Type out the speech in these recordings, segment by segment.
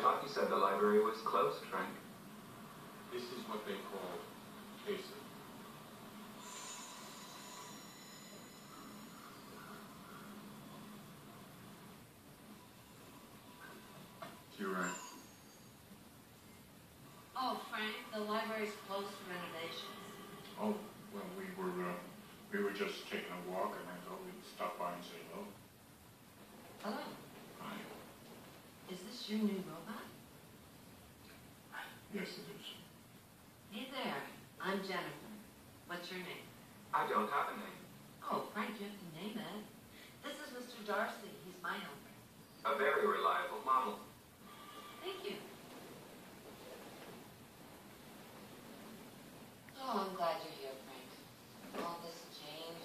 thought you said the library was closed, Frank. This is what they call CASA. You're right. Oh, Frank, the library's closed for renovations. Oh, well, we were just taking a walk, and I thought we'd stop by and say hello. Hello. Hi. Is this your new robot? Yes, it is. Hey there, I'm Jennifer. What's your name? I don't have a name. Oh, Frank, you have to name it. This is Mr. Darcy. He's my helper. A very reliable model. Thank you. Oh, I'm glad you're here, Frank. All this change.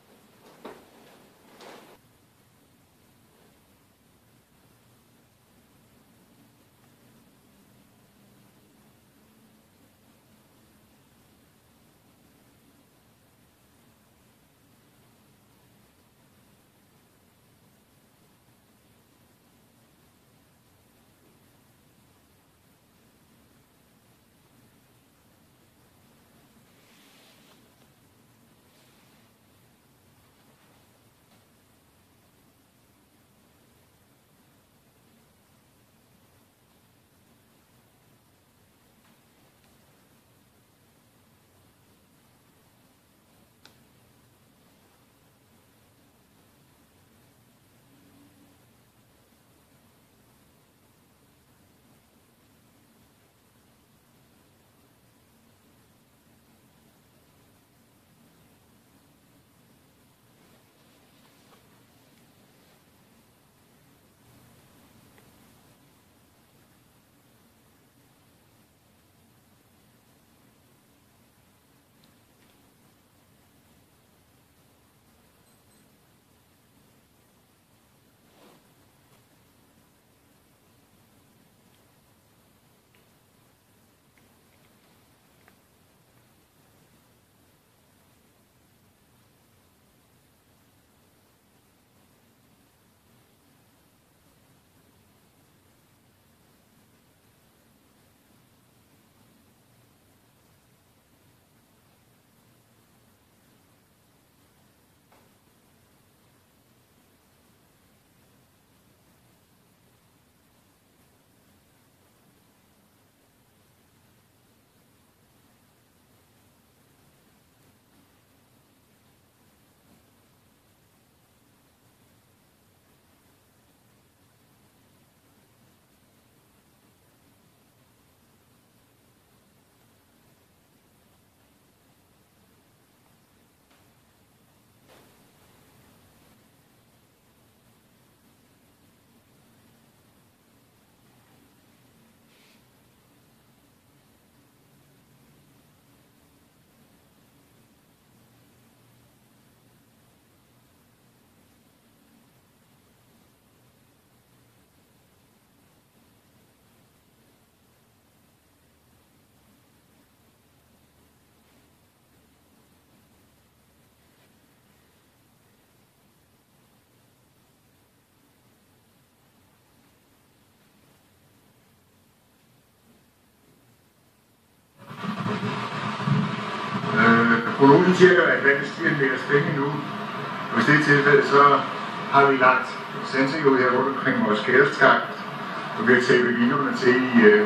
Prognosen siger, at vandet stiger mere stænge nu. Hvis det er tilfældet, så har vi lagt sensing ud her rundt omkring vores kærestgang, og vi har taget linjerne til i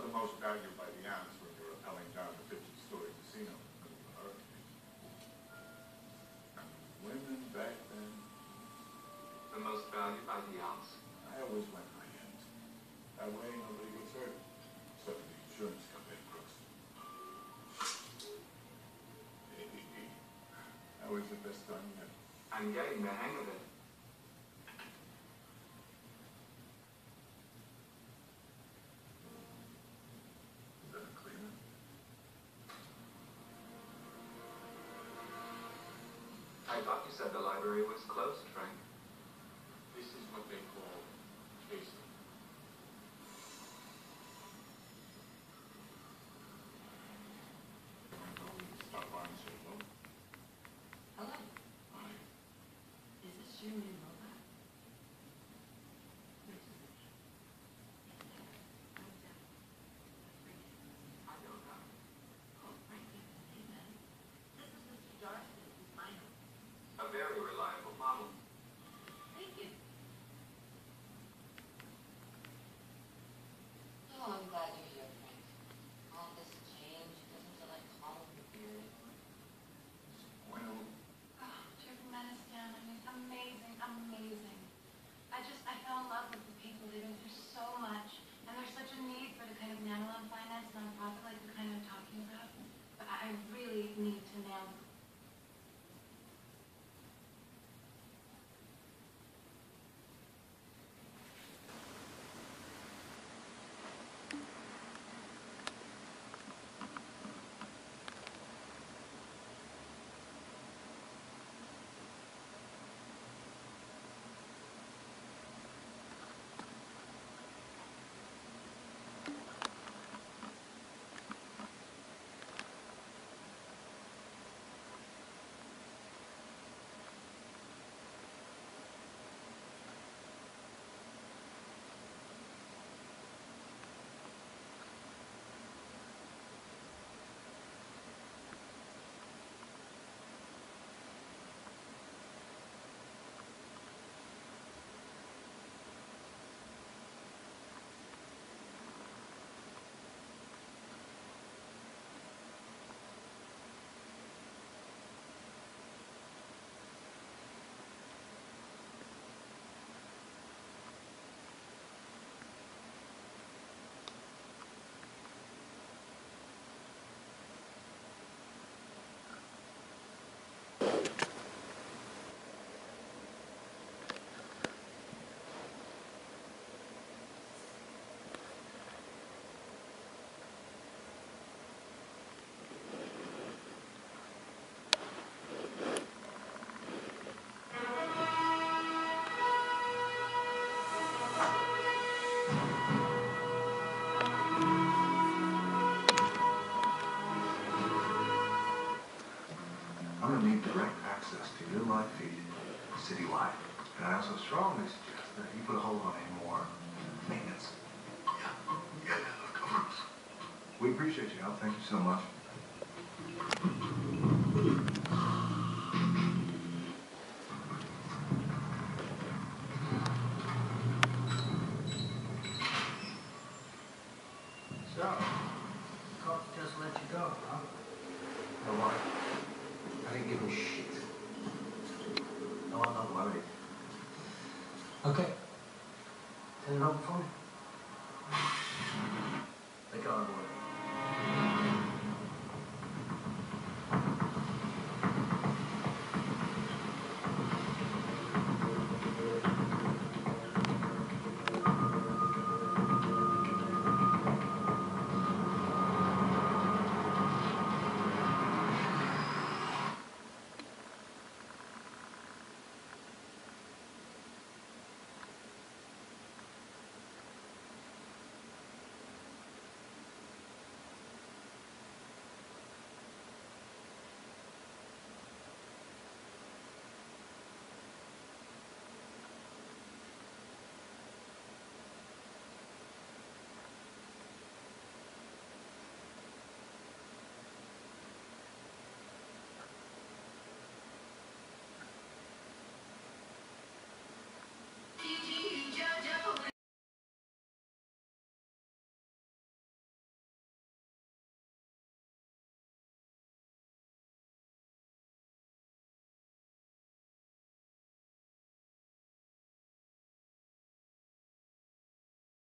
the most value by the ounce when you're rappelling down a 50-story casino. And women back then, The most valued by the ounce. I always went high-end. That way nobody gets hurt, except for the insurance company crooks. That was the best time yet. I'm getting the hang of it. Is that a cleaner? I thought you said the library was closed, Frank. This is what they call casing. Stop by and say hello. Hello, Hi. is this your new robot? I don't know. Oh, Frank, you can name it. This is Mr. Darcy, he's my own. A very reliable model. Thank you. Oh, I'm glad you're here, Frank. All this change doesn't feel like home here anymore. Bueno, Oh, Driven Medicine, I mean, amazing, amazing. I fell in love with the people. They've been through so much, and there's such a need for the kind of Nanolon finance nonprofit like the kind I'm talking about. But I really need to nail them. I'm going to need direct access to your live feed citywide. And I also strongly suggest that you put a hold on any more maintenance. yeah, of course. We appreciate you, Al. Thank you so much. So, cops just let you go, huh? No why? I didn't give him shit. No, I'm not worried. Okay. Turn it over for me.